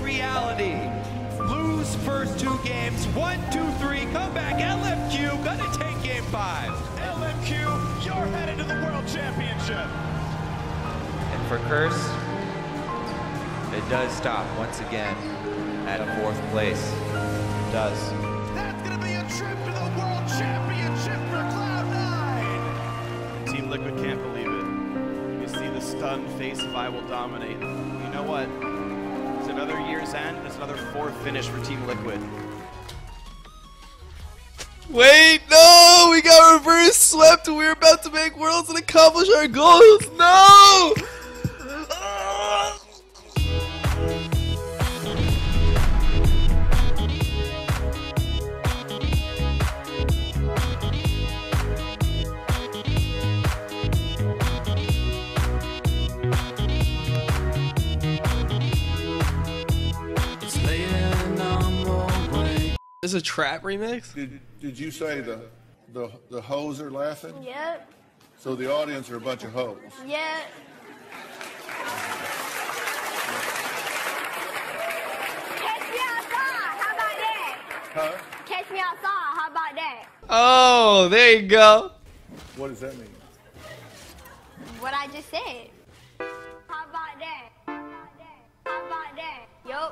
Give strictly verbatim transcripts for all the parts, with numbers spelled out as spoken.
reality. Lose first two games, one, two, three, come back. L M Q gonna take game five. L M Q, you're headed to the World Championship. And for Curse, it does stop once again at fourth place. It does. That's gonna be a trip to the World Championship for Cloud nine. Team Liquid can't believe it. You see the stunned face of I Will Dominate. You know what? It's another year's end. It's another fourth finish for Team Liquid. Wait, no! We got reverse swept and we're about to make Worlds and accomplish our goals! No! This is a trap remix? Did, did you say the, the, the hoes are laughing? Yep. So the audience are a bunch of hoes? Yep. Catch me outside. How about that? Huh? Catch me outside. How about that? Oh, there you go. What does that mean? What I just said. How about that? How about that? How about that? Yup.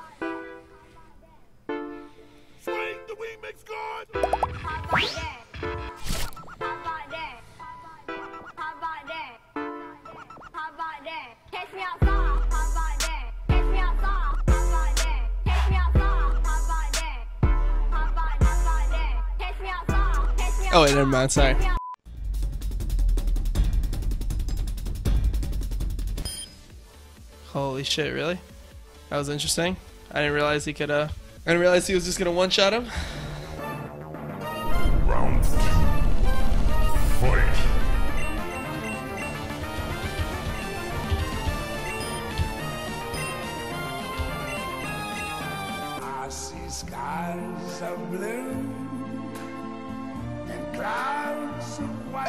Swing the remix god! How about that? How about that? How about that? How about that? Catch me outside. How about that? Catch me outside. How about that? Catch me outside. How about that? How about that? Catch me outside. Catch me outside. Oh, wait, never mind, sorry. Holy shit, really? That was interesting. I didn't realize he could, uh... I didn't realize he was just gonna one-shot him. Round two. Fight. I see skies of blue and clouds of white.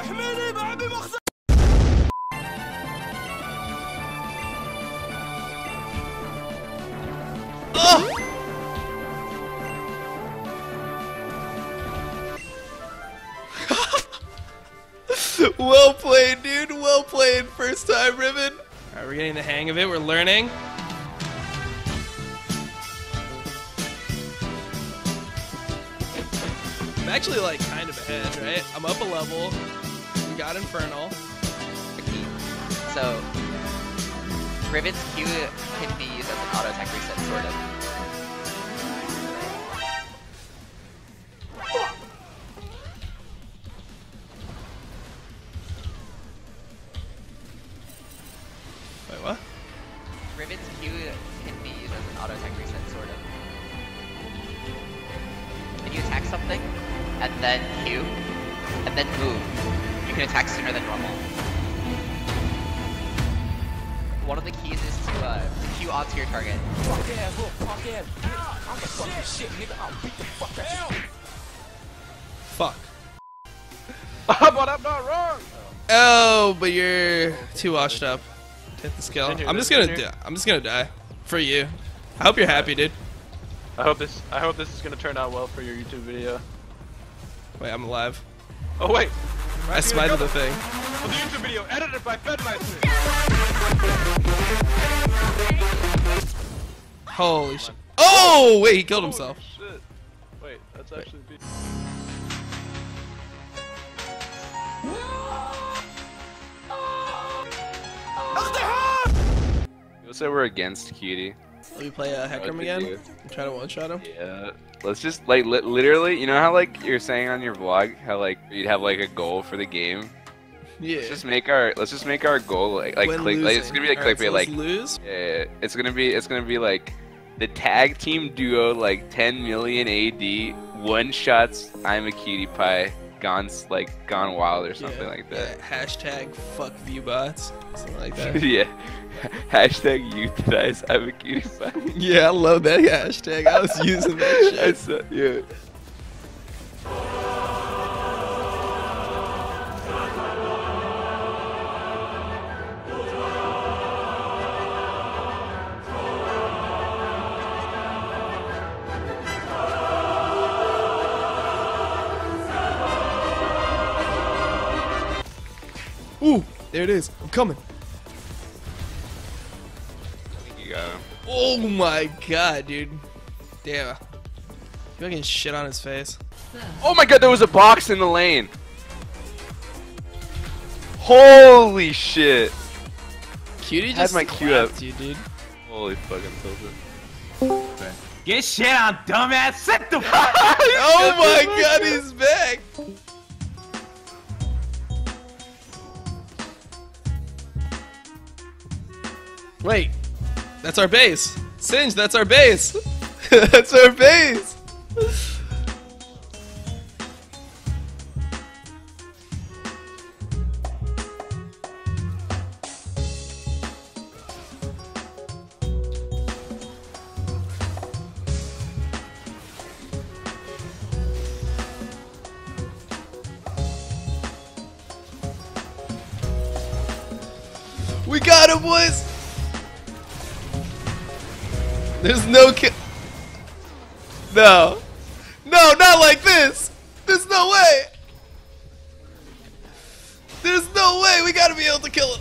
Oh! Well played, dude. Well played. First time, Ribbon. Alright, we're getting the hang of it. We're learning. I'm actually, like, kind of ahead, right? I'm up a level. We got Infernal. So, Riven's Q can be used as an auto attack reset, sort of. Wait, what? Riven's Q can be used as an auto attack reset, sort of. When you attack something, and then Q, and then move, you can attack sooner than normal. One of the keys is to uh, Q onto your target. Fuck ass, look, fuck ass, bitch. I'm the fucking shit, nigga. I'll beat the fuck out you. Fuck. But I'm not wrong! Oh, but you're too washed up. Hit the skill. Ginger, I'm just Ginger. gonna die. I'm just gonna die. For you. I hope you're happy, dude. I hope this I hope this is gonna turn out well for your YouTube video. Wait, I'm alive. Oh wait! I smited the thing. For the YouTube video, edited by Fedmeister! Holy shit. Oh, wait, he killed himself. Holy shit. Wait, that's actually B. You'll say we're against Cutie. Let me play uh, Hecarim again do? and try to one-shot him. Yeah. Let's just like li literally, you know how like you're saying on your vlog how like you'd have like a goal for the game. Yeah. Let's just make our let's just make our goal like like When click like it's losing. gonna be like Alright, clickbait so like let's lose. yeah, it's gonna be it's gonna be like the tag team duo like ten million A D one shots I'm a cutie pie gone like gone wild or something Yeah, like that. yeah, hashtag fuck viewbots. Something like that. Yeah. Hashtag euthanize I'm a cutie pie. Yeah, I love that hashtag. I was using that shit. I saw, yeah. There it is. I'm coming. You got him. Oh my god, dude. Damn. You're getting shit on his face. Oh my god, there was a box in the lane. Holy shit. Cutie Had just my Q up. clapped you, dude. Holy fucking tilted. Get shit on, dumbass. Sit the fuck. Oh my god, he's back. Wait, that's our base. Singe, that's our base. That's our base. We got him, boys. There's no ki- No. No, not like this. There's no way. There's no way. We gotta be able to kill him.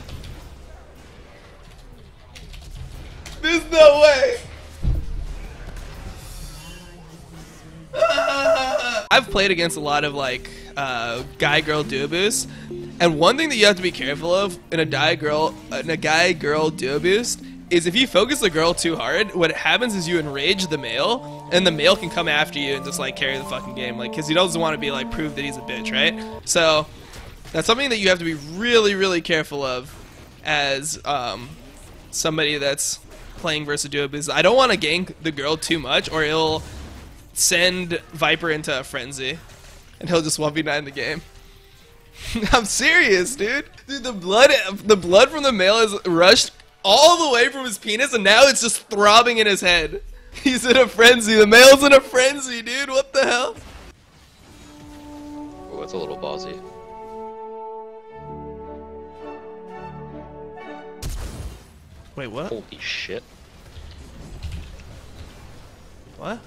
There's no way. I've played against a lot of like uh, guy-girl duo-boosts, and one thing that you have to be careful of in a guy-girl in a guy-girl duo-boost is if you focus the girl too hard, what happens is you enrage the male, and the male can come after you and just like carry the fucking game, like because he doesn't want to be like prove that he's a bitch, right? So that's something that you have to be really, really careful of as um, somebody that's playing versus duo boost. I don't want to gank the girl too much, or it'll send Viper into a frenzy, and he'll just one v nine the game. I'm serious, dude. Dude, the blood, the blood from the male is rushed all the way from his penis, and now it's just throbbing in his head. He's in a frenzy. The male's in a frenzy, dude. What the hell? Oh, that's a little ballsy. Wait, what? Holy shit. What?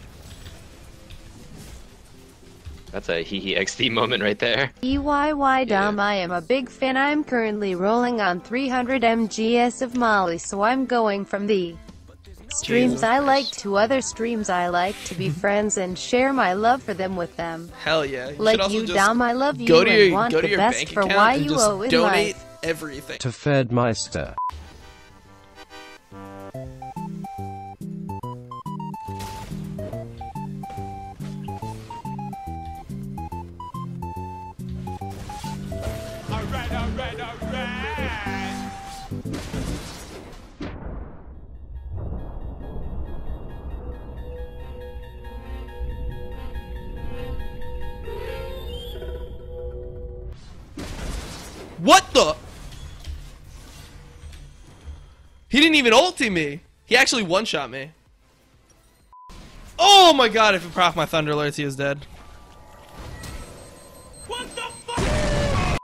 That's a hee hee X D moment right there. E Y Y Dom, I am a big fan. I'm currently rolling on three hundred M G S of Molly, so I'm going from the streams Jesus. I like to other streams I like to be friends and share my love for them with them. Hell yeah. You should Like also you, just Dom, I love you go to and your, want go to the your best bank for account why and you just owe in donate life. everything. To Fedmeister. Alright, alright, alright. What the? He didn't even ulti me. He actually one-shot me. Oh my god, if it proc my Thunder Alerts, he is dead. What the fuck?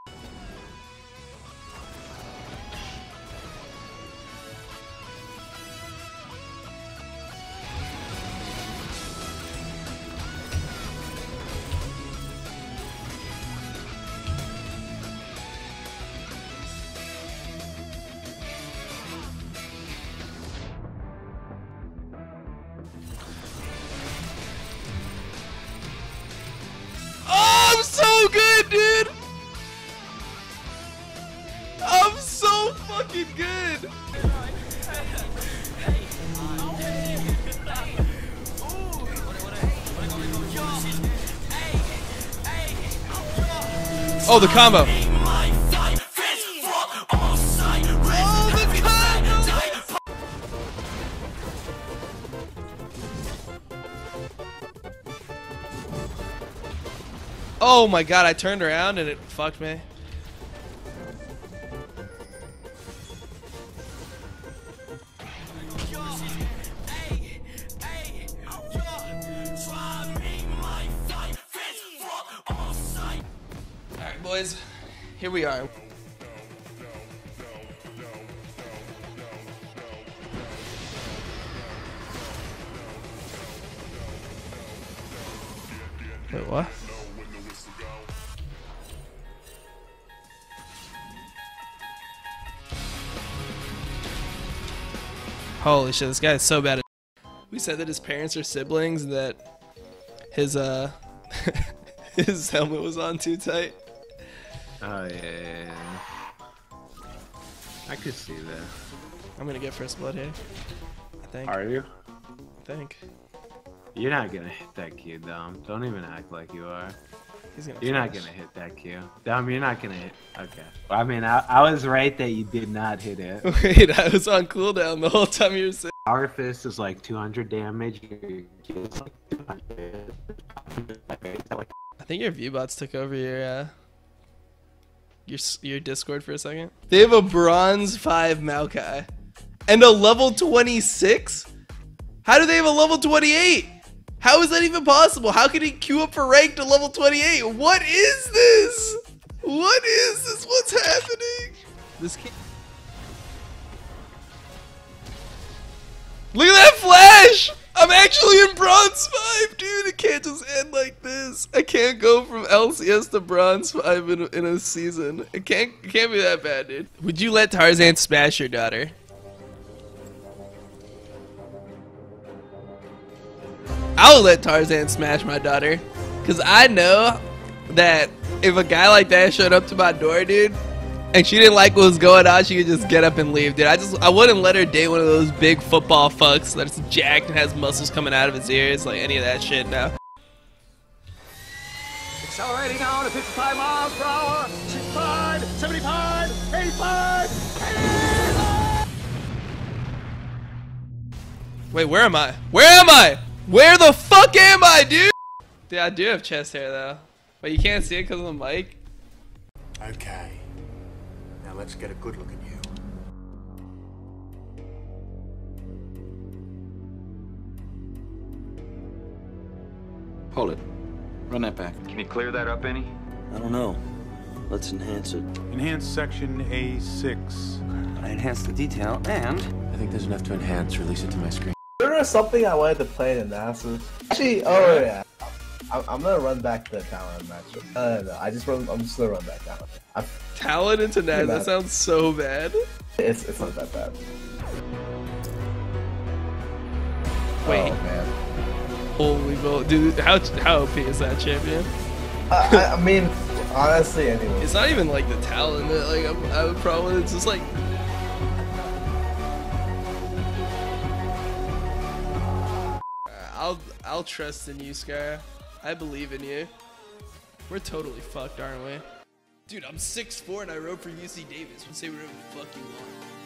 Oh, I'm so good, dude! I'm so fucking good! Oh, the combo. Oh my god, I turned around and it fucked me. Alright, boys, here we are. Wait, what? Holy shit, this guy is so bad at. We said that his parents are siblings and that his uh his helmet was on too tight. Oh yeah, yeah, yeah. I could see that. I'm gonna get first blood here. I think. Are you? I think. You're not gonna hit that Q, Dom. Don't even act like you are. He's gonna You're not flash. gonna hit that Q. Dom, you're not gonna hit. Okay. Well, I mean, I, I was right that you did not hit it. Wait, I was on cooldown the whole time you were saying. Power Fist is like two hundred damage. Your Q is like two hundred. I think your V-bots took over your uh, your s- your Discord for a second. They have a bronze five Maokai and a level twenty-six. How do they have a level twenty-eight? How is that even possible? How can he queue up for rank to level twenty-eight? What is this? What is this? What's happening? This kid. Look at that flash! I'm actually in bronze five, dude. It can't just end like this. I can't go from L C S to bronze five in a, in a season. It can't it can't be that bad, dude. Would you let Tarzan smash your daughter? I would let Tarzan smash my daughter, cause I know that if a guy like that showed up to my door, dude, and she didn't like what was going on, she could just get up and leave, dude. I just, I wouldn't let her date one of those big football fucks that's jacked and has muscles coming out of his ears, like any of that shit now. Accelerating down to fifty-five miles per hour. sixty-five, seventy-five, eighty-five, eighty-five. Wait, where am I? Where am I? Where the fuck am I, dude? Dude, I do have chest hair though, but you can't see it because of the mic. Okay. Now let's get a good look at you. Hold it. Run that back. Can you clear that up any? I don't know. Let's enhance it. Enhance section A six. I enhanced the detail, and I think there's enough to enhance. Release it to my screen. There was something I wanted to play in NASA. Actually, oh yeah. I'm, I'm gonna run back the Talon match. Uh, no, I just run. I'm just gonna run back Talon. I'm, Talon into Naz, that sounds so bad. It's it's not that bad. Wait. Oh man. Holy moly, dude! How how O P is that champion? Uh, I, I mean, honestly, anyway. It's not even like the Talon that like I'm, I would probably. It's just like. I'll I'll trust in you, Scar. I believe in you. We're totally fucked, aren't we? Dude, I'm six foot four and I wrote for U C Davis. You can say whatever the fuck you want.